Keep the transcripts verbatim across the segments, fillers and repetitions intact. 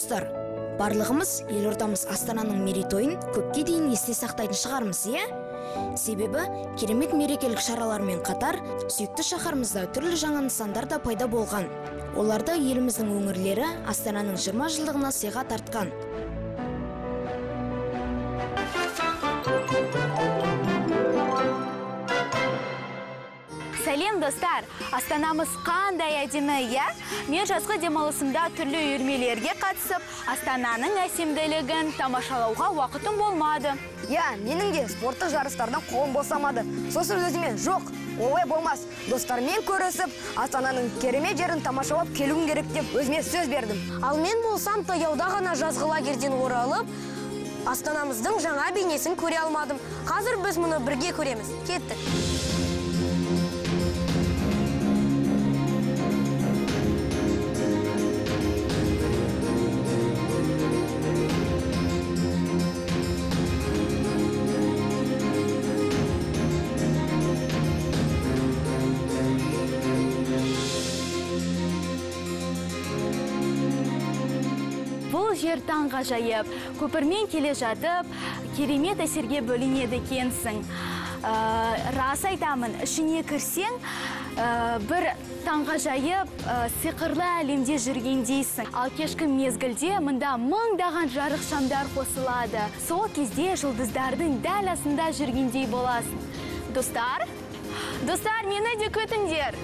достар, барлығымыз елордамыз Астананың мерейтойын көпке дейін есте сақтайтын шығармыз, иә? Себебі керемет мерекелік шаралармен қатар сүйікті шаһарымызда түрлі жаңа нысандар да пайда болған. Оларды еліміздің өңірлері Астананың жиырма жылдығына сыйға тартқан. Сәлем достар, Астанамыз қандай әдемі, иә? Мен жазғы демалысымда түрлі үйірмелерге қатысып, Астананың әсемділігін тамашалауға уақытым болмады. Я, менің де спорттық жарыстардан қолым босамады. Сосын өзіме жоқ, олай болмас. Достармен көрісіп, Астананың керемет жерін тамашалап келуім керек деп өзіме сөз бердім. Ал мен болсам таяуда ғана жазғы лагерден оралып, Астанамыздың жаңа бейнесін көре алмадым. Қазір біз мұны бірге көреміз. Кеттік. Бұл жер таңғажайып, көпірмен келе жатып, керемет әсерге бөленеді екенсің. Рас айтамын, ішіне кірсең, бір таңғажайып, сиқырлы әлемде жүргендейсің. Ал кешкі мезгілде мұнда мыңдаған жарық шамдар қосылады. Сол кезде жұлдыздардың дәл астында жүргендей боласың. Достар, достар, мені де күтіңдер.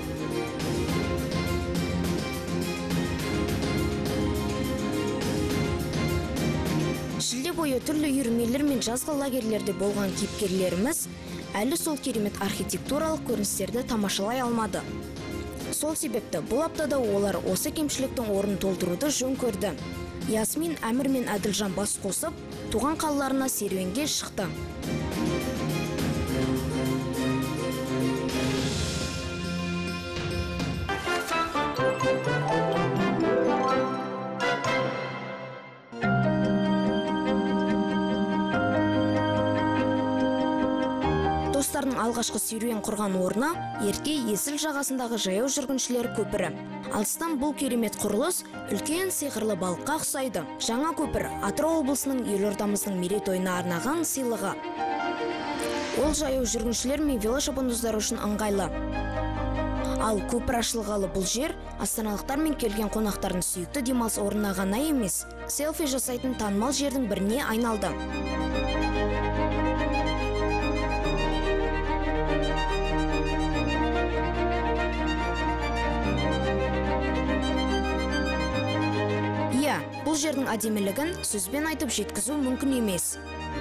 Шілде бойы түрлі үйірмелер мен жазғы лагерлерде болған кейіпкерлеріміз әлі сол керемет архитектуралық көріністерді тамашалай алмады. Сол себепті бұл аптада олар осы кемшіліктің орнын толтыруды жөн көрді. Ясмин, Әмір мен Әділжан бас қосып, туған қалаларына серуенге шықты. Достардың алғашқы серуен құрған орны Ерке Есіл жағасындағы жаяу жүргіншілер көпірі. Алыстан бұл керемет құрылыс үлкен сиқырлы балыққа ұқсайды. Жаңа көпір Атырау облысының елордамыздың мерейтойына арнаған сыйлығы. Ол жаяу жүргіншілер мен велошабандоздар үшін ыңғайлы. Ал көпір ашылғалы бұл жер астаналықтар мен келген қонақтардың сүйікті демалыс орнына ғана емес, селфи жасайтын танымал жердің біріне айналды. Бұл жердің әдемілігін сөзбен айтып жеткізу мүмкін емес.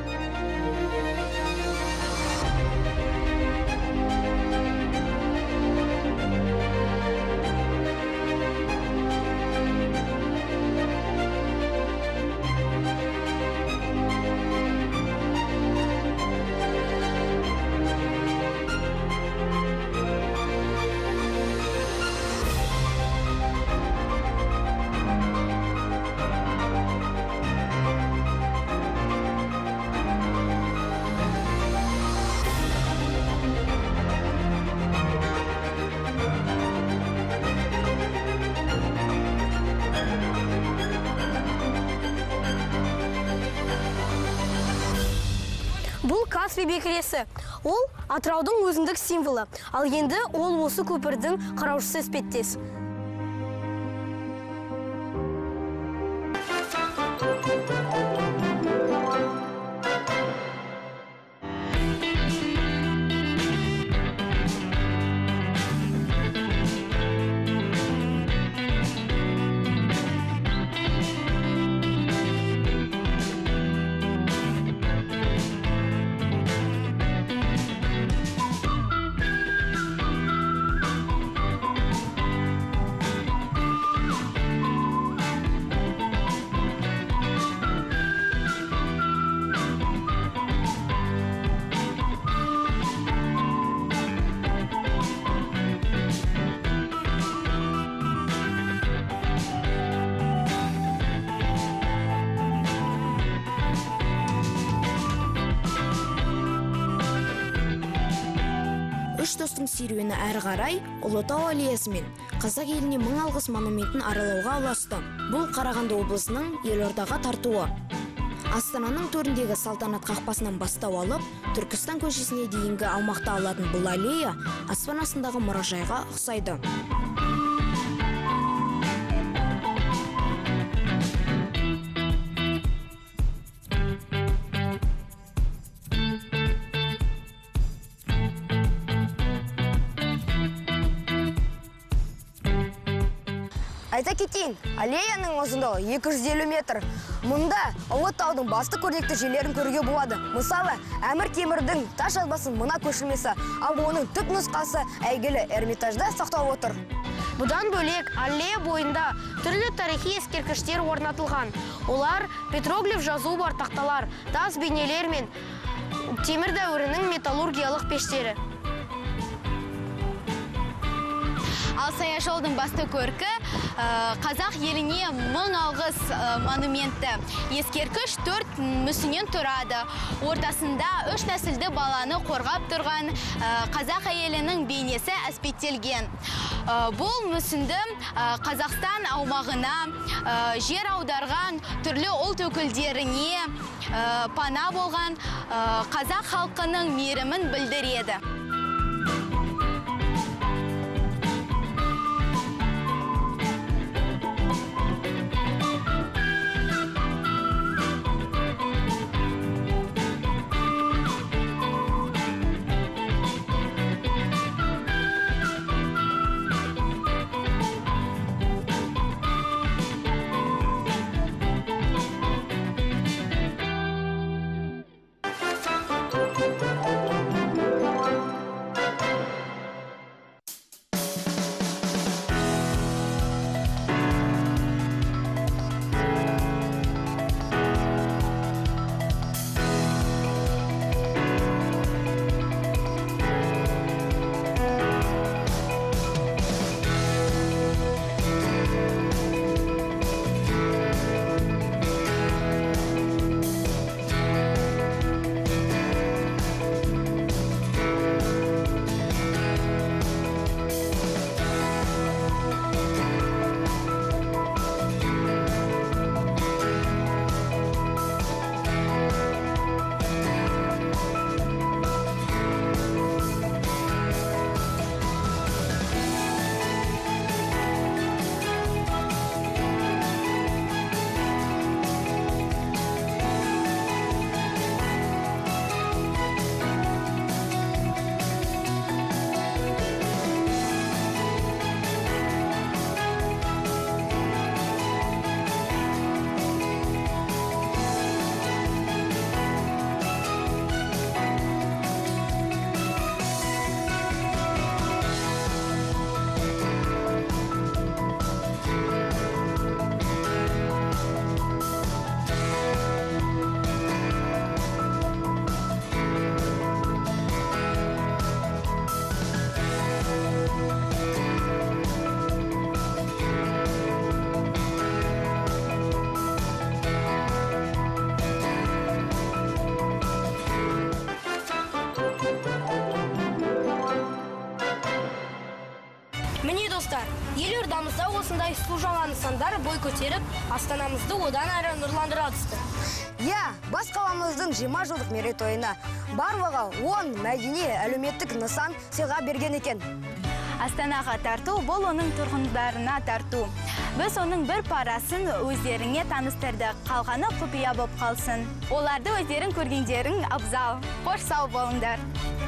Бұл Каспий бекіресі. Ол Атыраудың өзіндік символы. Ал енді ол осы көпірдің қараушысы іспеттес. Үш достың серуені әрі қарай Ұлытау аллеясымен қазақ еліне мың алғыс монументін аралауға ұласты. Бұл Қарағанды облысының Елордаға тартуы. Астананың төріндегі салтанат қақпасынан бастау алып, Түркістан көшесіне дейінгі аумақты алатын бұл аллея аспан астындағы мұражайға ұқсайды. Айта кетейін, аллеяның ұзындығы екі жүз елу метр. Мұнда Ұлы таудың басты көрнекті жерлерін көруге болады. Мысалы, Әмір Темірдің таш жазбасын мына көшірмесі, ал оның түп нұсқасы әйгілі Эрмитажда сақталып отыр. Бұдан бөлек аллея бойында түрлі тарихи ескерткіштер орнатылған. Олар петроглиф жазуы бар тақталар, тас бейнелер мен темір дәуірінің металлургиялық пештері. Ал саяжолдың басты көркі қазақ еліне мың алғыс монументі. Ескерткіш төрт мүсіннен тұрады. Ортасында үш нәсілді баланы қорғап тұрған қазақ әйелінің бейнесі әспеттелген. Бұл мүсінді Қазақстан аумағына жер аударған түрлі ұлт өкілдеріне пана болған қазақ халқының мейірімін білдіреді. Міне достар, елордамызда осындай су жаңа нысандар бой көтеріп, астанамызды одан әрі нұрландыра түсті. Я, бас қаламыздың жиырма жылдық мерейтойына барлығы он мәдени әлеуметтік нысан сыйға берген екен. Астанаға тарту бұл оның тұрғындарына тарту. Біз оның бір парасын өздеріңе таныстырды, қалғаны құпия боп қалсын. Оларды өздерің көргендерің абзал. Қош сау болыңдар.